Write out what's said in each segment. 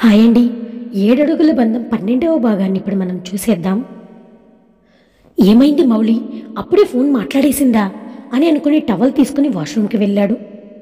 Hi అండి. 7 అడుగుల బంధం 12వ భాగాన్ని ఇప్పుడు మనం చూసేద్దాం. ఏమైంది మౌలి, అప్పుడే ఫోన్ మాట్లాడేసిందా అని అనుకుని టవల్ తీసుకుని వాష్రూమ్కి వెళ్ళాడు.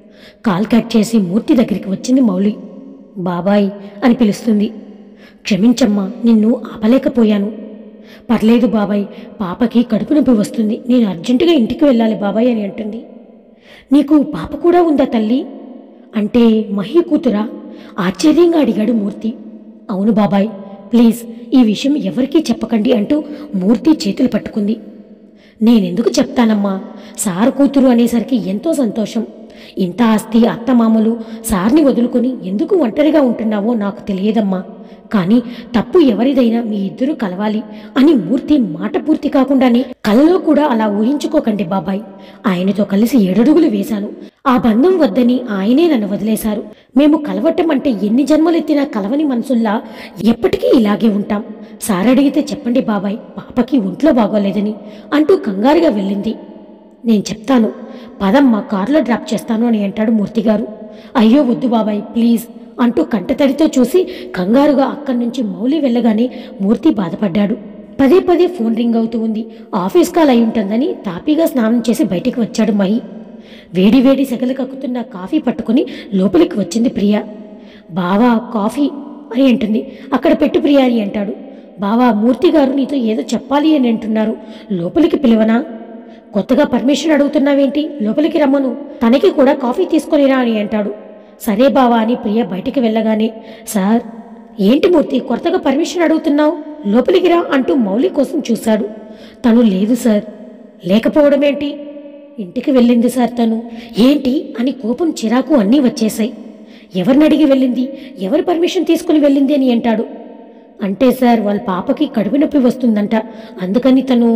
కాల్ కట్ చేసి మూర్తి దగ్గరికి వచ్చింది మౌలి. బాబాయ్ అని పిలుస్తుంది. క్షమించమ్మా, నిన్ను ఆపలేకపోయాను. పర్లేదు బాబాయ్, పాపకి కడుపు నొప్పి వస్తుంది, నేను అర్జెంటుగా ఇంటికి వెళ్ళాలి బాబాయ్ అని అంటుంది. నీకు పాప కూడా ఉందా తల్లి? అంటే మహి కూతురా? ఆశ్చర్యంగా అడిగాడు మూర్తి. అవును బాబాయ్, ప్లీజ్ ఈ విషయం ఎవరికీ చెప్పకండి అంటూ మూర్తి చేతులు పట్టుకుంది. నేనెందుకు చెప్తానమ్మా, సార్ కూతురు అనేసరికి ఎంతో సంతోషం. ఇంత ఆస్తి, అత్తమామలు, సార్ని వదులుకొని ఎందుకు ఒంటరిగా ఉంటున్నావో నాకు తెలియదమ్మా. కానీ తప్పు ఎవరిదైనా మీ ఇద్దరూ కలవాలి అని మూర్తి మాట పూర్తి కాకుండానే కలలో కూడా అలా ఊహించుకోకండి బాబాయ్. ఆయనతో కలిసి 7 అడుగులు వేశాను. ఆ బంధం వద్దని ఆయనే నన్ను వదిలేశారు. మేము కలవటం అంటే ఎన్ని జన్మలెత్తినా కలవని మనసుల్లా ఎప్పటికీ ఇలాగే ఉంటాం. సార్ అడిగితే చెప్పండి బాబాయ్, పాపకి ఒంట్లో బాగోలేదని అంటూ కంగారుగా వెళ్ళింది. నేను చెప్తాను, పదమ్మ కారులో డ్రాప్ చేస్తాను అని అంటాడు మూర్తిగారు. అయ్యో వద్దు బాబాయ్ ప్లీజ్ అంటూ కంటతడితో చూసి కంగారుగా అక్కడి నుంచి మౌలి వెళ్ళగానే మూర్తి బాధపడ్డాడు. పదే పదే ఫోన్ రింగ్ అవుతూ ఉంది. ఆఫీస్ కాల్ అయి ఉంటుందని తాపీగా స్నానం చేసి బయటికి వచ్చాడు మహి. వేడి వేడి సెగలు కక్కుతున్న కాఫీ పట్టుకుని లోపలికి వచ్చింది ప్రియా. బావా కాఫీ అని అంటుంది. అక్కడ పెట్టు ప్రియా అని అంటాడు. బావా, మూర్తి గారు నీతో ఏదో చెప్పాలి అని అంటున్నారు, లోపలికి పిలవనా? కొత్తగా పర్మిషన్ అడుగుతున్నావేంటి? లోపలికి రమ్మను, తనకి కూడా కాఫీ తీసుకొనిరా అని అంటాడు. సరే బావా అని ప్రియ బయటికి వెళ్ళగానే, సార్ ఏంటి మూర్తి కొత్తగా పర్మిషన్ అడుగుతున్నావు, లోపలికి రా అంటూ మౌలి కోసం చూశాడు. తను లేదు సార్. లేకపోవడమేంటి? ఇంటికి వెళ్ళింది సార్ తను. ఏంటి అని కోపం చిరాకు అన్నీ వచ్చేశాయి. ఎవరిని అడిగి వెళ్ళింది, ఎవరి పర్మిషన్ తీసుకుని వెళ్ళింది అని అంటాడు. అంటే సార్ వాళ్ళ పాపకి కడుపు నొప్పి వస్తుందంట, అందుకని తను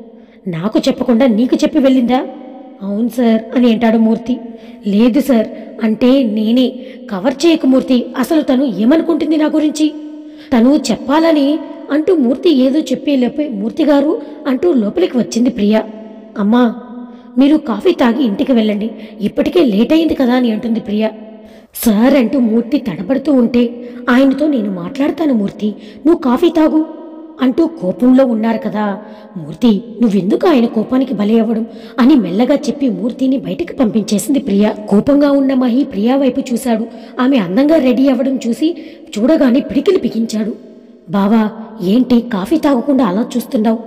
నాకు చెప్పకుండా నీకు చెప్పి వెళ్ళిందా? అవును సార్ అని అంటాడు మూర్తి. లేదు సార్, అంటే నేనే. కవర్ చేయకు మూర్తి, అసలు తను ఏమనుకుంటుంది నా గురించి? తను చెప్పాలని అంటూ మూర్తి ఏదో చెప్పేలోపే మూర్తిగారు అంటూ లోపలికి వచ్చింది ప్రియా. అమ్మా, మీరు కాఫీ తాగి ఇంటికి వెళ్ళండి, ఇప్పటికే లేట్ అయింది కదా అని అంటుంది ప్రియా. సార్ అంటూ మూర్తి తడబడుతూ ఉంటే, ఆయనతో నేను మాట్లాడతాను మూర్తి, నువ్వు కాఫీ తాగు అంటూ కోపంలో ఉన్నారు కదా. మూర్తి, నువ్వెందుకు ఆయన కోపానికి బలి అవ్వడం అని మెల్లగా చెప్పి మూర్తిని బయటికి పంపించేసింది ప్రియా. కోపంగా ఉన్న మహి ప్రియా వైపు చూశాడు. ఆమె అందంగా రెడీ అవ్వడం చూసి చూడగానే పిడికిలి బిగించాడు. బావా, ఏంటి కాఫీ తాగకుండా అలా చూస్తున్నావు?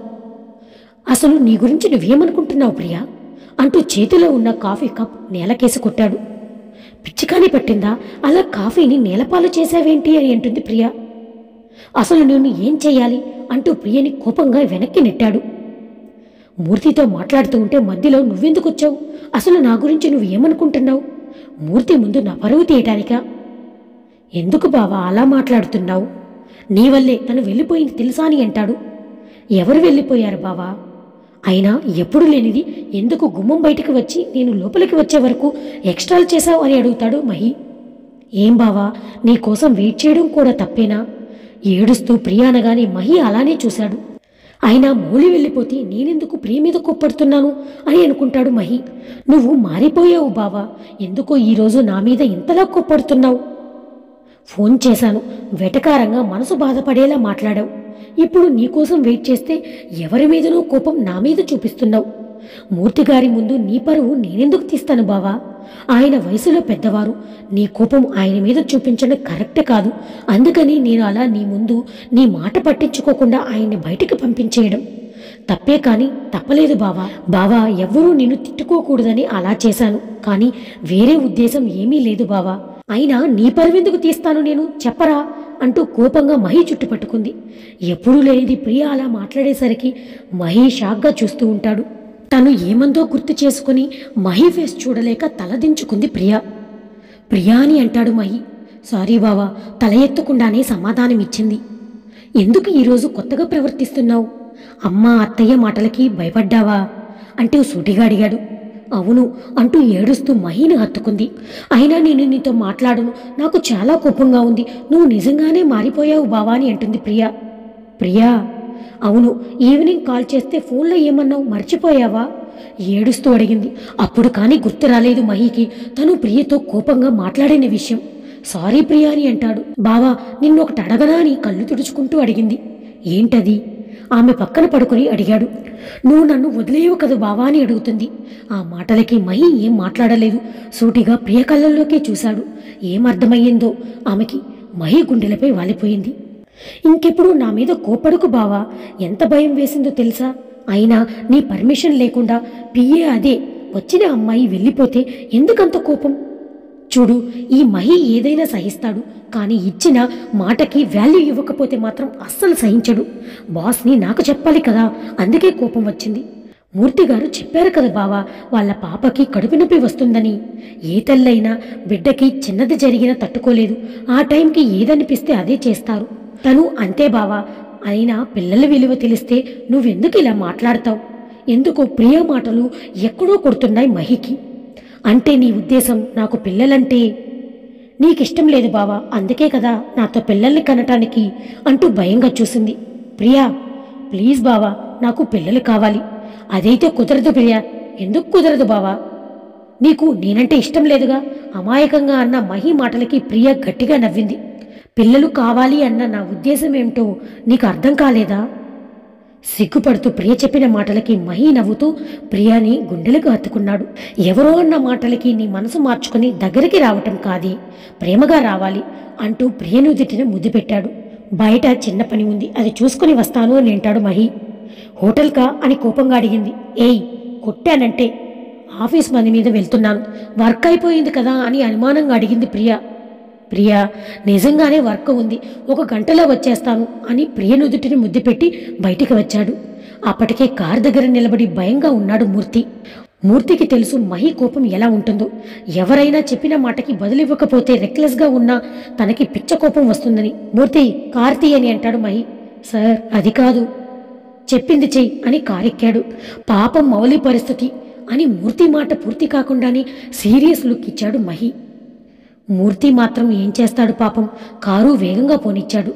అసలు నీ గురించి నువ్వేమనుకుంటున్నావు ప్రియా అంటూ చేతిలో ఉన్న కాఫీ కప్ నేలకేసి కొట్టాడు. పిచ్చికాని పట్టిందా, అలా కాఫీని నేలపాలు చేశావేంటి అని అంటుంది ప్రియా. అసలు నేను ఏం చెయ్యాలి అంటూ ప్రియని కోపంగా వెనక్కి నెట్టాడు. మూర్తితో మాట్లాడుతూ ఉంటే మధ్యలో నువ్వెందుకు వచ్చావు? అసలు నా గురించి నువ్వు ఏమనుకుంటున్నావు? మూర్తి ముందు నా పరువు తీయటానికా? ఎందుకు బావా అలా మాట్లాడుతున్నావు? నీ వల్లే తను వెళ్ళిపోయింది తెలుసా అని అంటాడు. ఎవరు వెళ్ళిపోయారు బావా? అయినా ఎప్పుడు లేనిది ఎందుకు గుమ్మం బయటికి వచ్చి నేను లోపలికి వచ్చే వరకు ఎక్స్ట్రాలు చేశావు అని అడుగుతాడు మహి. ఏం బావా, నీ కోసం వెయిట్ చేయడం కూడా తప్పేనా? ఏడుస్తూ ప్రియ అనగానే మహి అలానే చూశాడు. అయినా మౌలి వెళ్ళిపోతే నేనెందుకు ప్రియ మీద కోప్పడుతున్నాను అని అనుకుంటాడు మహి. నువ్వు మారిపోయావు బావా, ఎందుకో ఈరోజు నా మీద ఇంతలా కోప్పడుతున్నావు? ఫోన్ చేశాను, వెటకారంగా మనసు బాధపడేలా మాట్లాడావు. ఇప్పుడు నీకోసం వెయిట్ చేస్తే ఎవరి మీదనో కోపం నా మీద చూపిస్తున్నావు. మూర్తిగారి ముందు నీ పరువు నేనెందుకు తీస్తాను బావా? ఆయన వయసులో పెద్దవారు, నీ కోపం ఆయన మీద చూపించడం కరెక్ట్ కాదు. అందుకని నేను అలా నీ ముందు నీ మాట పట్టించుకోకుండా ఆయన్ని బయటికి పంపించేయడం తప్పే, కానీ తప్పలేదు బావా. బావా, ఎవ్వరూ నిన్ను తిట్టుకోకూడదని అలా చేశాను, కానీ వేరే ఉద్దేశం ఏమీ లేదు బావా. అయినా నీ పరువెందుకు తీస్తాను నేను, చెప్పరా అంటూ కోపంగా మహి చుట్టుపట్టుకుంది. ఎప్పుడూ లేనిది ప్రియ అలా మాట్లాడేసరికి మహి షాక్గా చూస్తూ ఉంటాడు. తను ఏమందో గుర్తు చేసుకుని మహి ఫేస్ చూడలేక తలదించుకుంది ప్రియా. ప్రియా అని అంటాడు మహి. సారీ బావా, తల ఎత్తకుండానే సమాధానమిచ్చింది. ఎందుకు ఈరోజు కొత్తగా ప్రవర్తిస్తున్నావు? అమ్మ అత్తయ్య మాటలకి భయపడ్డావా అంటూ సూటిగా అడిగాడు. అవును అంటూ ఏడుస్తూ మహిని హత్తుకుంది. అయినా నేను నీతో మాట్లాడను, నాకు చాలా కోపంగా ఉంది, నువ్వు నిజంగానే మారిపోయావు బావా అని అంటుంది ప్రియా. ప్రియా, అవును, ఈవినింగ్ కాల్ చేస్తే ఫోన్లో ఏమన్నావు మర్చిపోయావా? ఏడుస్తూ అడిగింది. అప్పుడు కానీ గుర్తు రాలేదు మహికి తను ప్రియతో కోపంగా మాట్లాడిన విషయం. సారీ ప్రియా అని అంటాడు. బావా నిన్నొకటి అడగనా అని కళ్ళు తుడుచుకుంటూ అడిగింది. ఏంటది? ఆమె పక్కన పడుకుని అడిగాడు. నువ్వు నన్ను వదిలేయవు కదా బావా అని అడుగుతుంది. ఆ మాటలకి మహి ఏం మాట్లాడలేదు. సూటిగా ప్రియ కళ్ళల్లోకే చూశాడు. ఏమర్థమయ్యిందో ఆమెకి. మహి గుండెలపై వాలిపోయింది. ఇంకెప్పుడు నా మీద కోపడుకు బావా, ఎంత భయం వేసిందో తెలుసా? అయినా నీ పర్మిషన్ లేకుండా పిఏ అదే వచ్చిన అమ్మాయి వెళ్ళిపోతే ఎందుకంత కోపం? చూడు, ఈ మహి ఏదైనా సహిస్తాడు, కానీ ఇచ్చిన మాటకి వాల్యూ ఇవ్వకపోతే మాత్రం అస్సలు సహించడు. బాస్ని నాకు చెప్పాలి కదా, అందుకే కోపం వచ్చింది. మూర్తిగారు చెప్పారు కదా బావా, వాళ్ళ పాపకి కడుపు నొప్పి వస్తుందని. ఏ తల్లైనా బిడ్డకి చిన్నది జరిగినా తట్టుకోలేదు. ఆ టైంకి ఏదనిపిస్తే అదే చేస్తారు. తను అంతే బావా. అయినా పిల్లల విలువ తెలిస్తే నువ్వెందుకు ఇలా మాట్లాడతావు? ఎందుకో ప్రియ మాటలు ఎక్కడో కొడుతున్నాయి మహికి. అంటే నీ ఉద్దేశం నాకు పిల్లలంటే నీకిష్టం లేదు బావా, అందుకే కదా నాతో పిల్లల్ని కనటానికి అంటూ భయంగా చూసింది. ప్రియా ప్లీజ్ బావా, నాకు పిల్లలు కావాలి. అదైతే కుదరదు ప్రియా. ఎందుకు కుదరదు బావా? నీకు నేనంటే ఇష్టం లేదుగా అమాయకంగా అన్న మహి మాటలకి ప్రియ గట్టిగా నవ్వింది. పిల్లలు కావాలి అన్న నా ఉద్దేశం ఏమిటో నీకు అర్థం కాలేదా? సిగ్గుపడుతూ ప్రియ చెప్పిన మాటలకి మహి నవ్వుతూ ప్రియాని గుండెలకు హత్తుకున్నాడు. ఎవరో అన్న మాటలకి నీ మనసు మార్చుకుని దగ్గరికి రావటం కాదే, ప్రేమగా రావాలి అంటూ ప్రియను దిట్టిన ముద్దు పెట్టాడు. బయట చిన్న పని ఉంది, అది చూసుకుని వస్తాను అని అంటాడు మహి. హోటల్కా అని కోపంగా అడిగింది. ఏయ్ కొట్టానంటే ఆఫీస్ పని మీద వెళ్తున్నాను, వర్క్ అయిపోయింది కదా అని అనుమానంగా అడిగింది ప్రియ. ప్రియా నిజంగానే వర్క్ ఉంది, 1 గంటలో వచ్చేస్తాను అని ప్రియ నుదుటిని ముద్దు పెట్టి బయటికి వచ్చాడు. అప్పటికే కారు దగ్గర నిలబడి భయంగా ఉన్నాడు మూర్తి. మూర్తికి తెలుసు మహి కోపం ఎలా ఉంటుందో. ఎవరైనా చెప్పిన మాటకి బదులివ్వకపోతే రెక్లెస్గా ఉన్నా తనకి పిచ్చ కోపం వస్తుందని. మూర్తి కార్తీ అని అంటాడు మహి. సార్ అది కాదు, చెప్పింది చెయ్యి అని కారెక్కాడు. పాపం మౌలి పరిస్థితి అని మూర్తి మాట పూర్తి కాకుండానే సీరియస్ లుక్ ఇచ్చాడు మహి. మూర్తి మాత్రం ఏం చేస్తాడు పాపం, కారు వేగంగా పోనిచ్చాడు.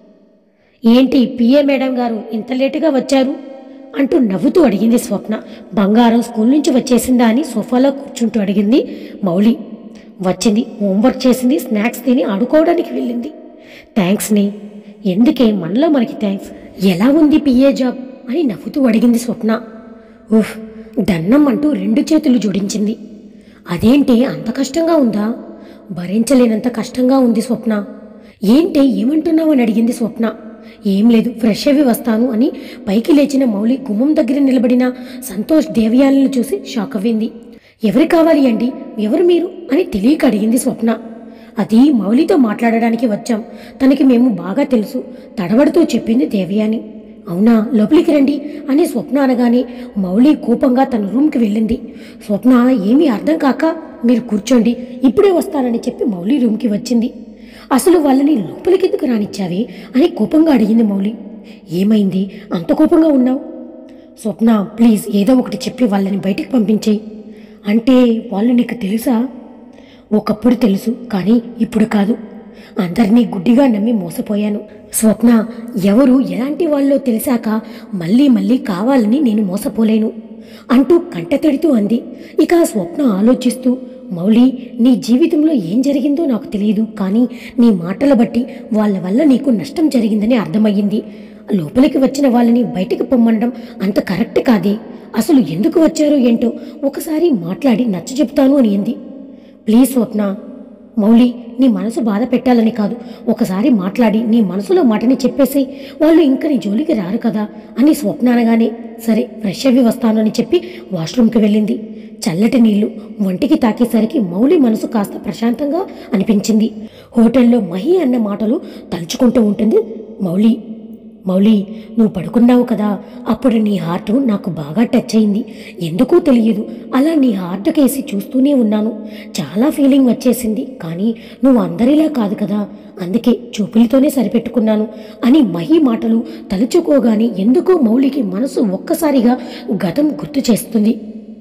ఏంటి పిఏ మేడం గారు ఇంత లేటుగా వచ్చారు అంటూ నవ్వుతూ అడిగింది స్వప్న. బంగారం స్కూల్ నుంచి వచ్చేసిందా అని సోఫాలో కూర్చుంటూ అడిగింది మౌలి. వచ్చింది, హోంవర్క్ చేసింది, స్నాక్స్ తిని ఆడుకోవడానికి వెళ్ళింది. థ్యాంక్స్ ని. ఎందుకే మనలో మనకి థ్యాంక్స్. ఎలా ఉంది పిఏ జాబ్ అని నవ్వుతూ అడిగింది స్వప్న. ఉఫ్ దన్నం అంటూ 2 చేతులు జోడించింది. అదేంటి అంత కష్టంగా ఉందా? భరించలేనంత కష్టంగా ఉంది స్వప్న. ఏంటి ఏమంటున్నావు అని అడిగింది స్వప్న. ఏం లేదు, ఫ్రెష్ అవి వస్తాను అని పైకి లేచిన మౌలి గుమ్మం దగ్గర నిలబడిన సంతోష్ దేవయాలను చూసి షాక్ అవ్వింది. ఎవరు కావాలి అండి, ఎవరు మీరు అని తెలియక అడిగింది స్వప్న. అది మౌలితో మాట్లాడడానికి వచ్చాం, తనకి మేము బాగా తెలుసు తడబడుతూ చెప్పింది దేవయాని. అవునా, లోపలికి రండి అని స్వప్న అనగానే మౌలి కోపంగా తన రూమ్కి వెళ్ళింది. స్వప్న ఏమీ అర్థం కాక మీరు కూర్చోండి ఇప్పుడే వస్తానని చెప్పి మౌలి రూమ్కి వచ్చింది. అసలు వాళ్ళని లోపలికి ఎందుకు రానిచ్చావే అని కోపంగా అడిగింది మౌలి. ఏమైంది అంత కోపంగా ఉన్నావు? స్వప్న ప్లీజ్ ఏదో ఒకటి చెప్పి వాళ్ళని బయటికి పంపించేయి. అంటే వాళ్ళు నీకు తెలుసా? ఒకప్పుడు తెలుసు, కానీ ఇప్పుడు కాదు. అందరినీ గుడ్డిగా నమ్మి మోసపోయాను. స్వప్న ఎవరు ఎలాంటి వాళ్ళో తెలిసాక మళ్ళీ మళ్ళీ కావాలని నేను మోసపోలేను అంటూ కంటతడితూ అంది. ఇక స్వప్న ఆలోచిస్తూ, మౌలి నీ జీవితంలో ఏం జరిగిందో నాకు తెలియదు, కానీ నీ మాటల బట్టి వాళ్ళ వల్ల నీకు నష్టం జరిగిందని అర్థమయ్యింది. లోపలికి వచ్చిన వాళ్ళని బయటికి పొమ్మనడం అంత కరెక్ట్ కాదే. అసలు ఎందుకు వచ్చారో ఏంటో ఒకసారి మాట్లాడి నచ్చ చెప్తాను అని అంది. ప్లీజ్ స్వప్న, మౌలి నీ మనసు బాధ పెట్టాలని కాదు, ఒకసారి మాట్లాడి నీ మనసులో మాటని చెప్పేసి వాళ్ళు ఇంక నీ జోలికి రారు కదా అని స్వప్న అనగానే సరే ఫ్రెష్ అవి వస్తాను అని చెప్పి వాష్రూమ్కి వెళ్ళింది. చల్లటి నీళ్లు ఒంటికి తాకేసరికి మౌలి మనసు కాస్త ప్రశాంతంగా అనిపించింది. హోటల్లో మహి అన్న మాటలు తలుచుకుంటూ ఉంటుంది మౌలి. మౌలి నువ్వు పడుకున్నావు కదా, అప్పుడు నీ హార్ట్ నాకు బాగా టచ్ అయింది. ఎందుకో తెలియదు, అలా నీ హార్ట్ కేసి చూస్తూనే ఉన్నాను. చాలా ఫీలింగ్ వచ్చేసింది, కానీ నువ్వు అందరిలా కాదు కదా, అందుకే చూపులతోనే సరిపెట్టుకున్నాను అని మహి మాటలు తలుచుకోగానే ఎందుకో మౌలికి మనసు ఒక్కసారిగా గతం గుర్తు చేస్తుంది.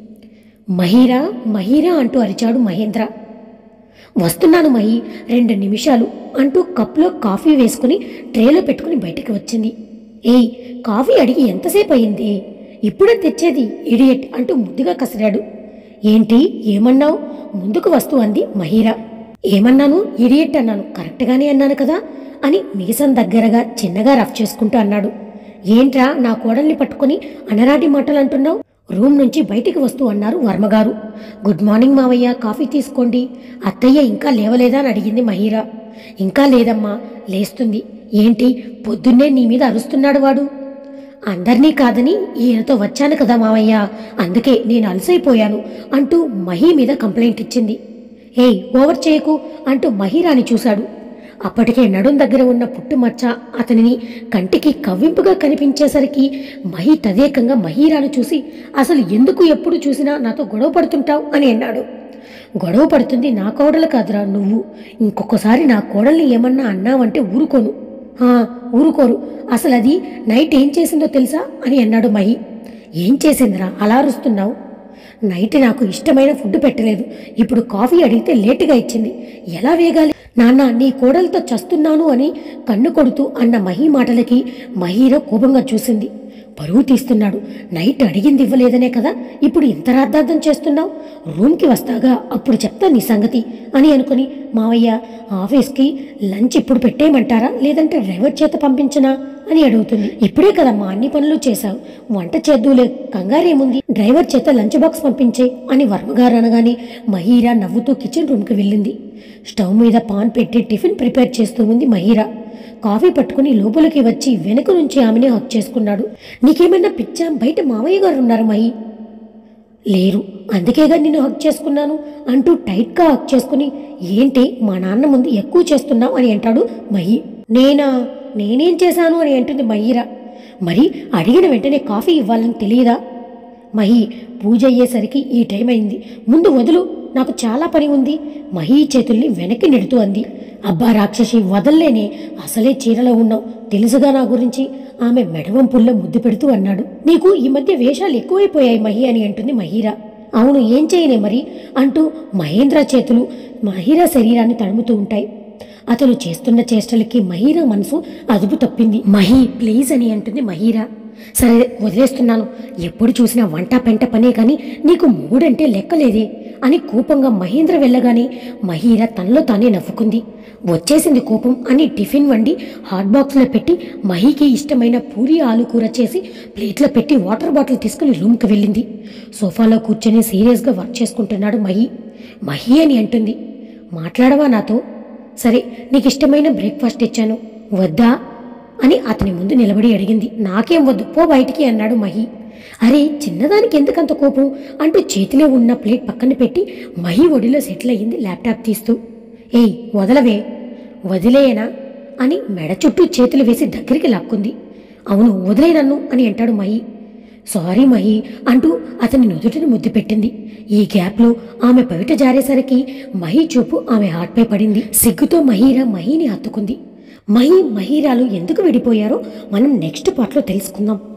మహీరా మహీరా అంటూ అరిచాడు మహేంద్ర. వస్తున్నాను మహి, 2 నిమిషాలు అంటూ కప్లో కాఫీ వేసుకుని ట్రేలో పెట్టుకుని బయటికి వచ్చింది. ఏయ్ కాఫీ అడిగి ఎంతసేపు అయింది, ఇప్పుడే తెచ్చేది ఇడియట్ అంటూ ముద్దుగా కసిరాడు. ఏంటి ఏమన్నావు, ముందుకు వస్తూ అంది మహీరా. ఏమన్నాను? ఇడియట్ అన్నాను. కరెక్ట్గానే అన్నాను కదా అని మీసం దగ్గరగా చిన్నగా రఫ్ చేసుకుంటూ అన్నాడు. ఏంట్రా నా కోడల్ని పట్టుకుని అనరాటి మాటలు అంటున్నావు? రూమ్ నుంచి బయటికి వస్తూ అన్నారు వర్మగారు. గుడ్ మార్నింగ్ మావయ్య, కాఫీ తీసుకోండి. అత్తయ్య ఇంకా లేవలేదా అని అడిగింది మహీరా. ఇంకా లేదమ్మా, లేస్తుంది. ఏంటి పొద్దున్నే నీ మీద అరుస్తున్నాడు వాడు? అందర్నీ కాదని ఈయనతో వచ్చాను కదా మావయ్య, అందుకే నేను అలసైపోయాను అంటూ మహీ మీద కంప్లైంట్ ఇచ్చింది. ఏయ్ ఓవర్ చేయకు అంటూ మహీరాని చూశాడు. అప్పటికే నడుం దగ్గర ఉన్న పుట్టుమచ్చ అతనిని కంటికి కవ్వింపుగా కనిపించేసరికి మహి తదేకంగా మహీరాను చూసి, అసలు ఎందుకు ఎప్పుడు చూసినా నాతో గొడవ పడుతుంటావు అని అన్నాడు. గొడవ పడుతుంది నా కోడలు కాదురా నువ్వు. ఇంకొకసారి నా కోడల్ని ఏమన్నా అన్నావంటే ఊరుకోను. ఊరుకోరు. అసలు అది నైట్ ఏం చేసిందో తెలుసా అని అన్నాడు మహి. ఏం చేసిందిరా అలా అరుస్తున్నావు? నైట్ నాకు ఇష్టమైన ఫుడ్ పెట్టలేదు. ఇప్పుడు కాఫీ అడిగితే లేటుగా ఇచ్చింది. ఎలా వేగాలి? నాన్న నీ కోడలతో చస్తున్నాను అని కన్ను కొడుతూ అన్న మహి మాటలకి మహీరా కోపంగా చూసింది. పరువు తీస్తున్నాడు. నైట్ అడిగింది ఇవ్వలేదనే కదా ఇప్పుడు ఇంత రాద్ధార్థం చేస్తున్నావు? రూమ్కి వస్తాగా అప్పుడు చెప్తా నీ సంగతి అని అనుకుని, మావయ్య ఆఫీస్కి లంచ్ ఇప్పుడు పెట్టేయమంటారా లేదంటే డ్రైవర్ చేత పంపించనా అని అడుగుతుంది. ఇప్పుడే కదమ్మా అన్ని పనులు చేశావు, వంట చేద్దూలే, కంగారేముంది, డ్రైవర్ చేత లంచ్ బాక్స్ పంపించే అని వర్మగారు అనగానే మహీరా నవ్వుతూ కిచెన్ రూమ్కి వెళ్ళింది. స్టవ్ మీద పాన్ పెట్టి టిఫిన్ ప్రిపేర్ చేస్తూ ఉంది మహీరా. కాఫీ పట్టుకుని లోపలికి వచ్చి వెనుక నుంచి ఆమెని హక్ చేసుకున్నాడు. నీకేమైనా పిచ్చా? బయట మావయ్య గారు ఉన్నారు మహి. లేరు, అందుకేగా నిన్ను హక్ చేసుకున్నాను అంటూ టైట్గా హక్ చేసుకుని, ఏంటి మా నాన్న ముందు ఎక్కువ చేస్తున్నావు అని అంటాడు మహి. నేనేం చేశాను అని అంటుంది మహీరా. మరి అడిగిన వెంటనే కాఫీ ఇవ్వాలని తెలియదా? మహి పూజ అయ్యేసరికి ఈ టైం అయింది, ముందు వదులు, నాకు చాలా పని ఉంది. మహి చేతుల్ని వెనక్కి నెడుతూ అంది. అబ్బా రాక్షసి, వదల్లేనే, అసలే చీరలో ఉన్నావు, తెలుసుగా నా గురించి ఆమె మెడవంపుల్లో ముద్దు పెడుతూ అన్నాడు. నీకు ఈ మధ్య వేషాలు ఎక్కువైపోయాయి మహి అని అంటుంది మహీరా. అవును, ఏం చేయనే మరి అంటూ మహేంద్ర చేతులు మహీరా శరీరాన్ని తడుముతూ ఉంటాయి. అతను చేస్తున్న చేష్టలకి మహీరా మనసు అదుపు తప్పింది. మహి ప్లీజ్ అని అంటుంది మహీరా. సరే వదిలేస్తున్నాను, ఎప్పుడు చూసినా వంట పెంట పనే కానీ నీకు మూడంటే లెక్కలేదే అని కోపంగా మహేంద్ర వెళ్ళగానే మహీరా తనలో తానే నవ్వుకుంది. వచ్చేసింది కోపం అని టిఫిన్ వండి హాట్ బాక్స్లో పెట్టి మహికి ఇష్టమైన పూరి ఆలు కూర చేసి ప్లేట్లో పెట్టి వాటర్ బాటిల్ తీసుకుని రూమ్కి వెళ్ళింది. సోఫాలో కూర్చొని సీరియస్గా వర్క్ చేసుకుంటున్నాడు మహి అని అంటుంది. మాట్లాడవా నాతో? సరే నీకు ఇష్టమైన బ్రేక్ఫాస్ట్ ఇచ్చాను, వద్దా అని అతని ముందు నిలబడి అడిగింది. నాకేం వద్దు, పో బయటికి అన్నాడు మహి. అరే చిన్నదానికి ఎందుకంత కోపం అంటూ చేతిలో ఉన్న ప్లేట్ పక్కన పెట్టి మహి ఒడిలో సెటిల్ అయ్యింది ల్యాప్టాప్ తీస్తూ. ఏయ్ వదలవే. వదిలేయనా అని మెడ చుట్టూ చేతులు వేసి దగ్గరికి లాక్కుంది. అవును వదిలే నన్ను అని అంటాడు మహి. సారీ మహి అంటూ అతని నుదుటిని ముద్దు పెట్టింది. ఈ గ్యాప్లో ఆమె బయట జారేసరికి మహి చూపు ఆమె హార్ట్పై పడింది. సిగ్గుతో మహీరా మహిని హత్తుకుంది. మహీరాలు ఎందుకు విడిపోయారో మనం నెక్స్ట్ పార్ట్లో తెలుసుకుందాం.